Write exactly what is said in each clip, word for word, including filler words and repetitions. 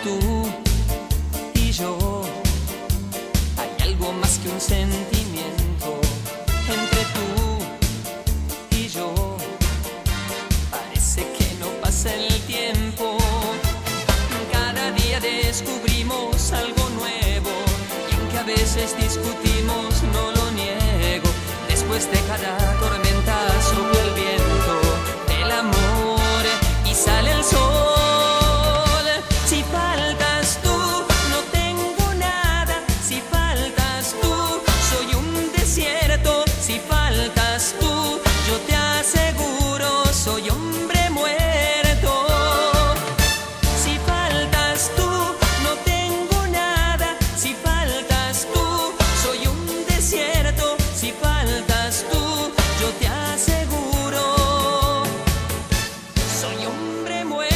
tú y yo hay algo más que un sentimiento. Entre tú y yo parece que no pasa el tiempo. Cada día descubrimos algo nuevo y aunque a veces discutimos, no lo niego. Después de cada tormenta sopla el viento del amor y sale el sol. Si faltas tú, no tengo nada. Si faltas tú, soy un desierto. Si faltas tú, yo te aseguro, soy hombre muerto. Si faltas tú, no tengo nada. Si faltas tú, soy un desierto. Si faltas tú, yo te aseguro, soy hombre muerto.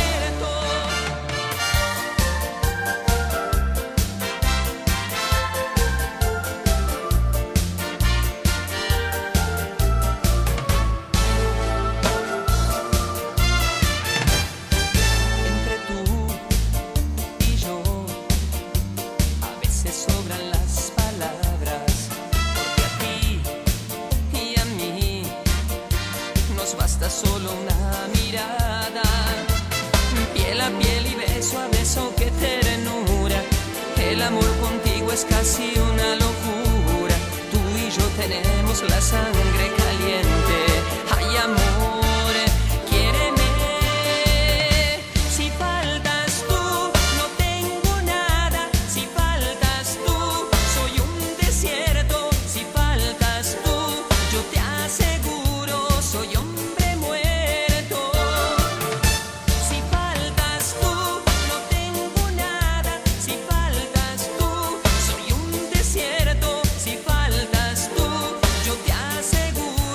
Entre tú y yo a veces sobran las palabras, porque a ti y a mí nos basta solo una mirada, piel a piel y beso a beso, qué ternura. El amor contigo es casi una locura. Tú y yo tenemos la sangre caliente. Ay, amor, quiéreme. Si faltas tú, no tengo nada. Si faltas tú, soy un desierto. Si faltas tú, yo te aseguro, soy hombre muerto. Si faltas tú, no tengo nada. Si faltas tú, soy un desierto. Si faltas tú, yo te aseguro.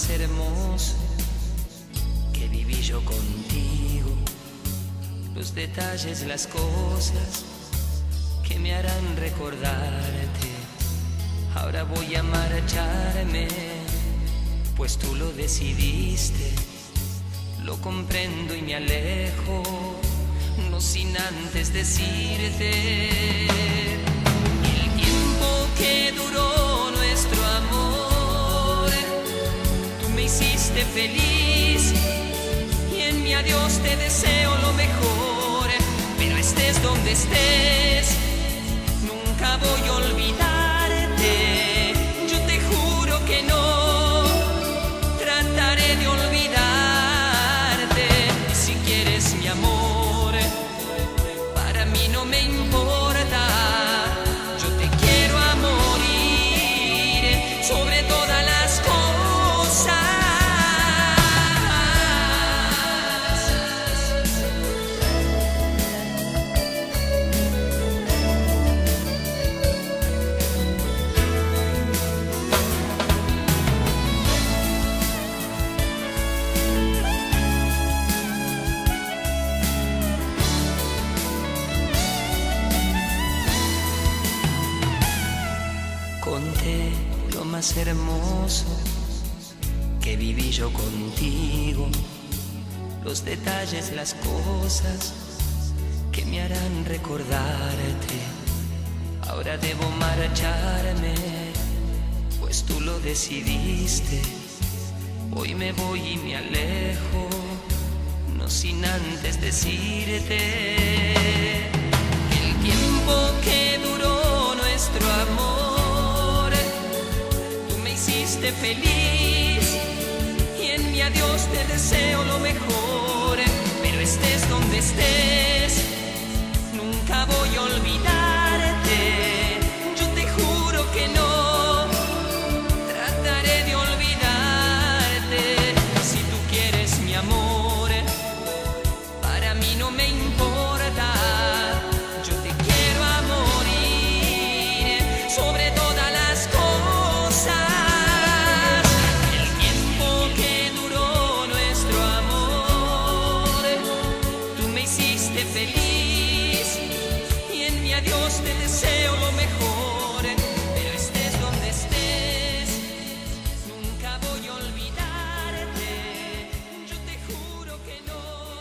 más hermoso que viví yo contigo, los detalles, las cosas que me harán recordarte. Ahora voy a marcharme, pues tú lo decidiste. Lo comprendo y me alejo, no sin antes decirte el tiempo que duró nuestro amor. Tú me hiciste feliz y en mi adiós te deseo lo mejor. Pero estés donde estés, nunca voy a olvidarte. Yo te juro que no trataré de olvidarte. Si quieres mi amor, para mí no me importa. Yo te quiero a morir sobre todas las cosas. Conté lo más hermoso que viví yo contigo, los detalles, las cosas que me harán recordarte. Ahora debo marcharme, pues tú lo decidiste. Hoy me voy y me alejo, no sin antes decirte el tiempo que duró nuestro amor. Hiciste feliz y en mi adiós te deseo lo mejor. Pero estés donde estés, nunca voy a olvidarte. Yo te juro que no trataré de olvidarte. Si tú quieres mi amor, para mí no me importa. Yo te quiero a morir sobre todas las cosas. Feliz y en mi adiós te deseo lo mejor. Pero estés donde estés, nunca voy a olvidarte. Yo te juro que no.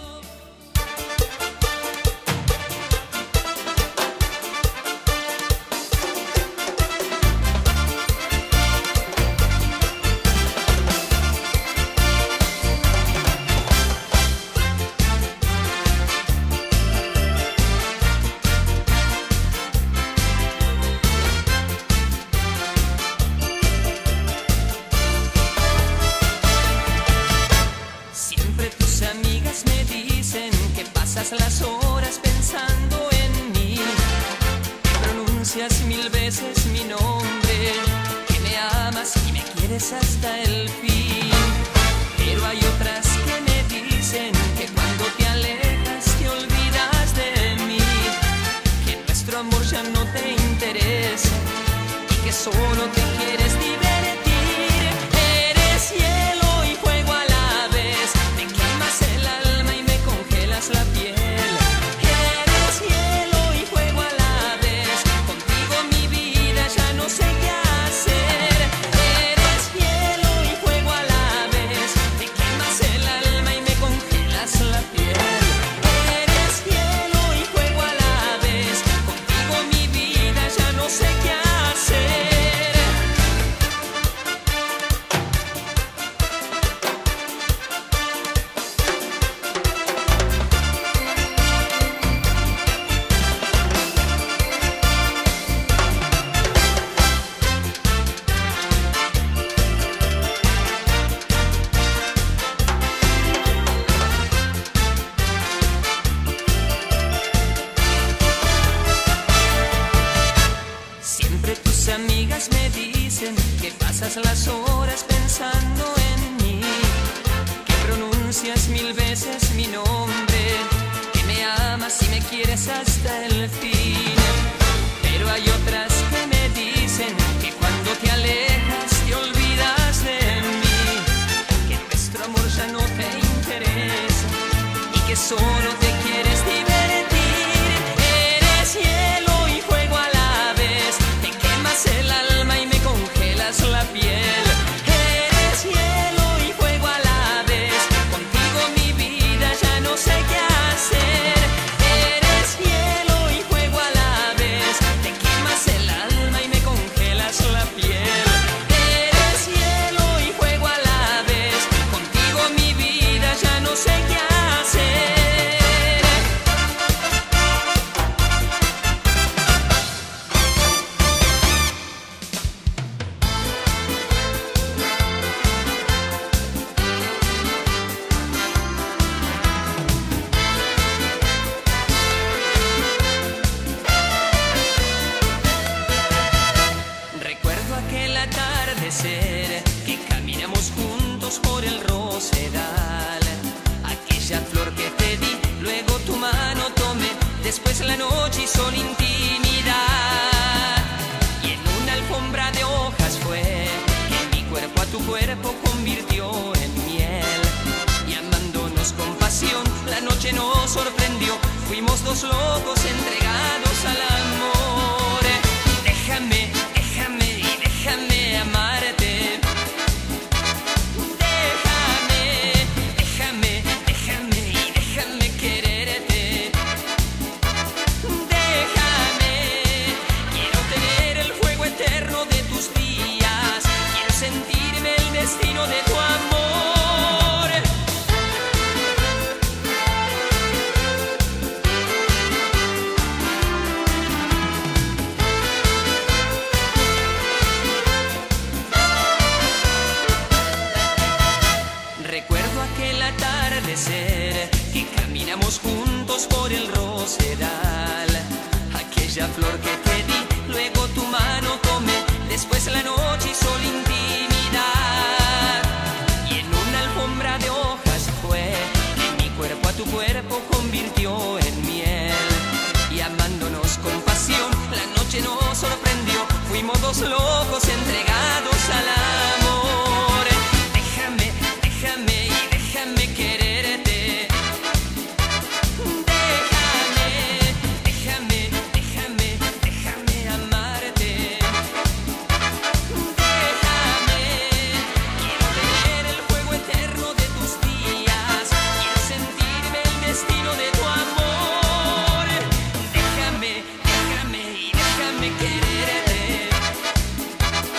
Las horas pensando en mí, pronuncias mil veces mi nombre, que me amas y me quieres hasta el fin. Pero hay otras que me dicen que cuando te alejas te olvidas de mí, que nuestro amor ya no te interesa y que solo te quieres divertir. Eres cielo y fuego a la vez, me quemas el alma y me congelas la piel. Pasas las horas pensando en mí, que pronuncias mil veces mi nombre, que me amas y me quieres hasta el fin. Pero hay otras que me dicen que cuando te alejas te olvidas de mí, convirtió en miel. Y amándonos con pasión, la noche nos sorprendió. Fuimos dos locos entregados al amor. Déjame, déjame y déjame amarte. Déjame, déjame, déjame y déjame quererte. Déjame, quiero tener el fuego eterno de tus días. Quiero sentirme el destino de tu amor. Recuerdo aquel atardecer que caminamos juntos por el rosedal. Aquella flor que te di, luego tu mano tomé. Después la noche hizo la intimidad. Y en una alfombra de hojas fue que mi cuerpo a tu cuerpo convirtió en miel. Y amándonos con pasión, la noche nos sorprendió. Fuimos dos locos entregados al amor. Déjame, déjame y déjame quererte. Déjame, déjame, déjame, déjame amarte. Déjame, quiero tener el fuego eterno de tus días. Quiero sentirme el destino de tu amor. Déjame, déjame y déjame quererte.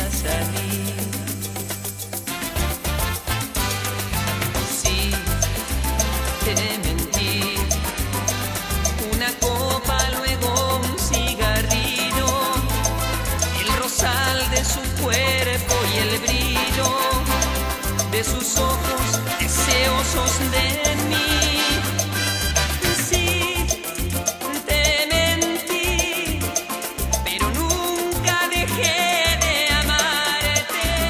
salir. Sí, te mentí. Una copa, luego un cigarrillo, el rosal de su cuerpo y el brillo de sus ojos deseosos de mí. Sí, te mentí, pero nunca dejé de amarte.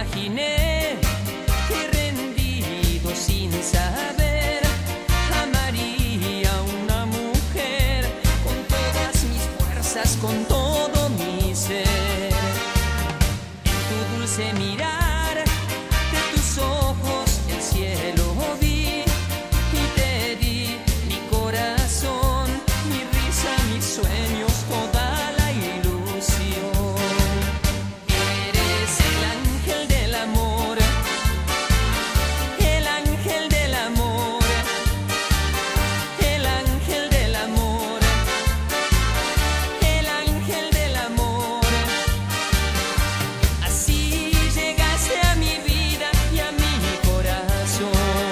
imaginé que rendido sin saber amaría a una mujer con todas mis fuerzas, con todo mi ser. En tu dulce mirar, de tus ojos el cielo vi y te di mi corazón, mi risa, mis sueños, toda la ilusión. Eres el ángel del amor, el ángel del amor, el ángel del amor, el ángel del amor. Así llegaste a mi vida y a mi corazón.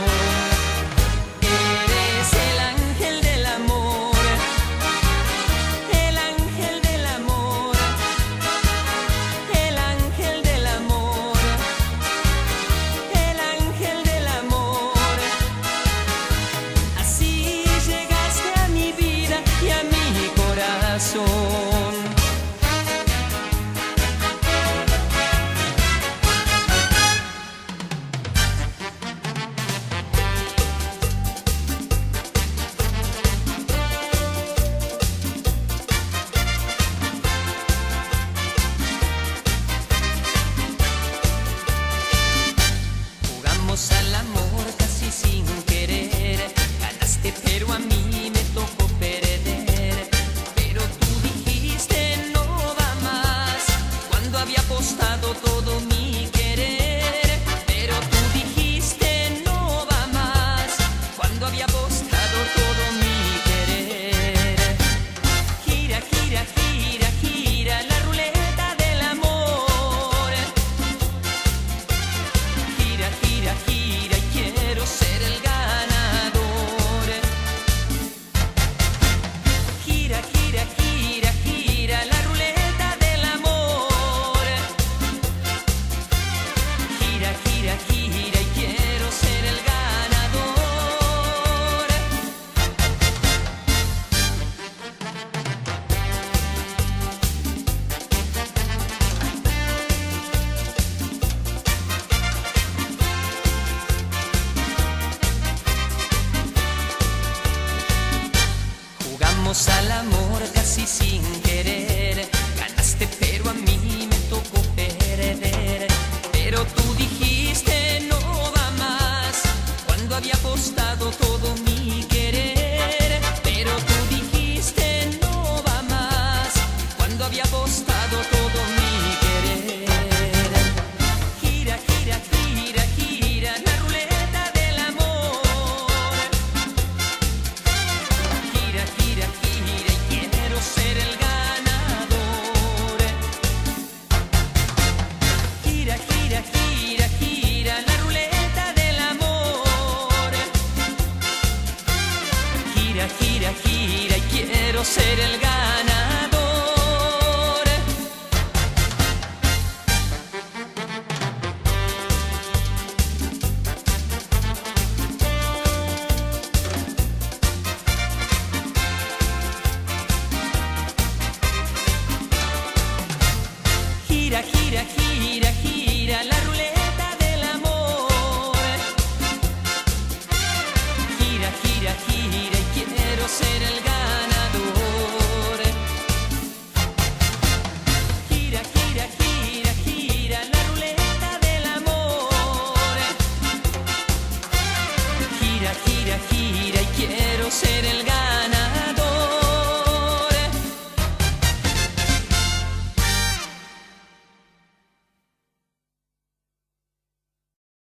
Eres el ángel del amor, el ángel del amor, el ángel del amor, el ángel del amor. Así llegaste a mi vida y a mi corazón. Jugamos al amor casi sin querer, ganaste pero a mí me tocó perder. Pero tú dijiste no va más, cuando había apostado todo mi querer. Pero tú dijiste no va más, cuando había apostado todo mi querer. Gira, gira, gira, gira la ruleta del amor. Gira, gira, gira y quiero ser el ganador. Gira, gira, gira, gira la ruleta del amor. Gira, gira, gira y quiero ser el ganador. Jugamos al amor casi sin querer, ganaste pero a mí me tocó perder. Pero tú dijiste no va más, cuando había apostado todo mi querer. Pero tú dijiste no va más, cuando había apostado todo mi querer. Gira, gira, gira, gira la ruleta del amor. Gira, gira, gira y quiero ser el ganador. Gira, gira, gira, gira la ruleta del amor. Gira, gira, gira y quiero ser el ganador.